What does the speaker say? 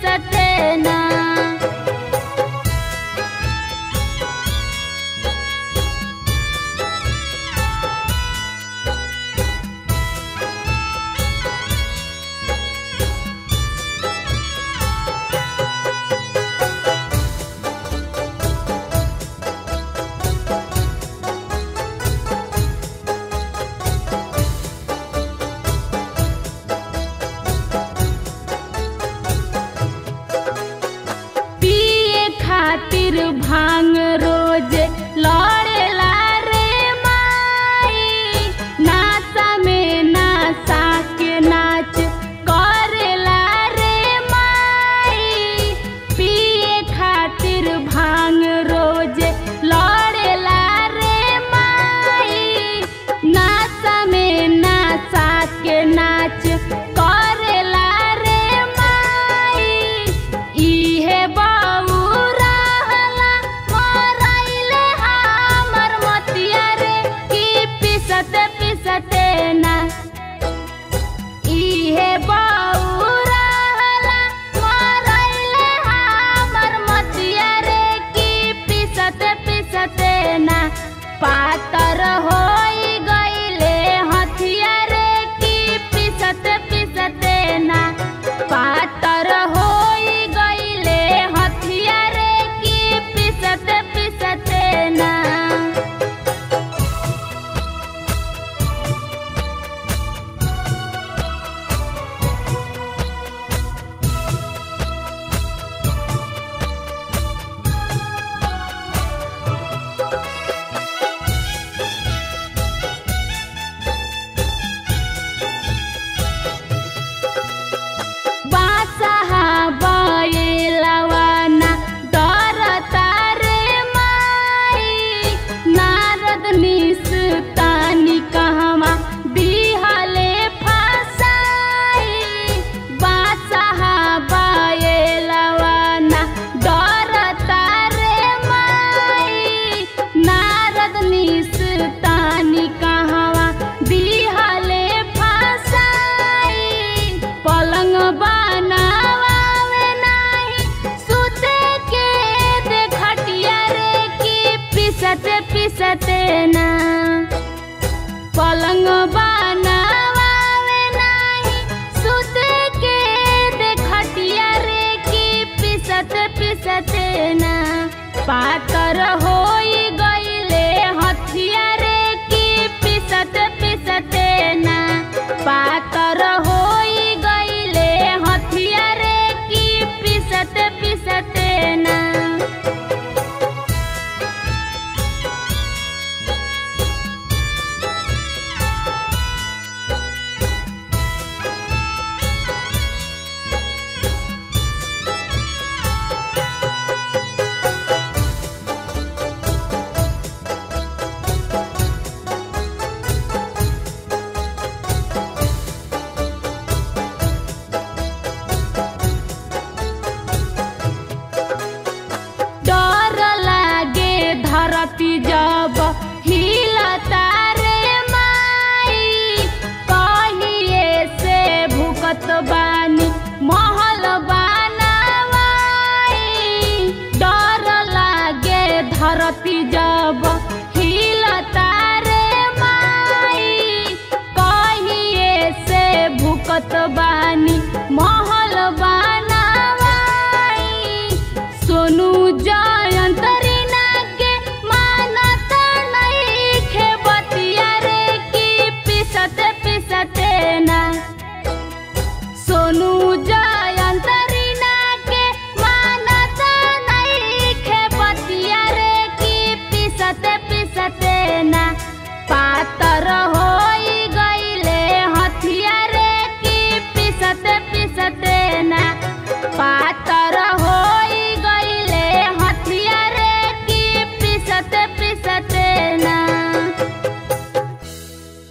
पिसते ना। खातिर भांग रोज लड़ेला रे माई, नासा में नासा के नाच करेला रे माई। पिए खातिर भांग रोज लड़ेला रे माई, नासा में नासा के नाच करेला रे माई। इहे पिसते ना, इहे बौराला मरैले हमर मतिया रे कि पिसते पिसते ना। पातर होई गईले हथिया रे कि पिसते पिसते ना। पातर होई गईले हथिया रे कि पिसते पिसते ना। तानी कहवा दिहले फसाई, बादशाह बाएलवाना डरता रे माई। नारद निस्तानी कहवा दिहले फसाई, पलंग बनावे नाही सुते के देखटिया रे कि पिसते पिसते ना। पलंग बना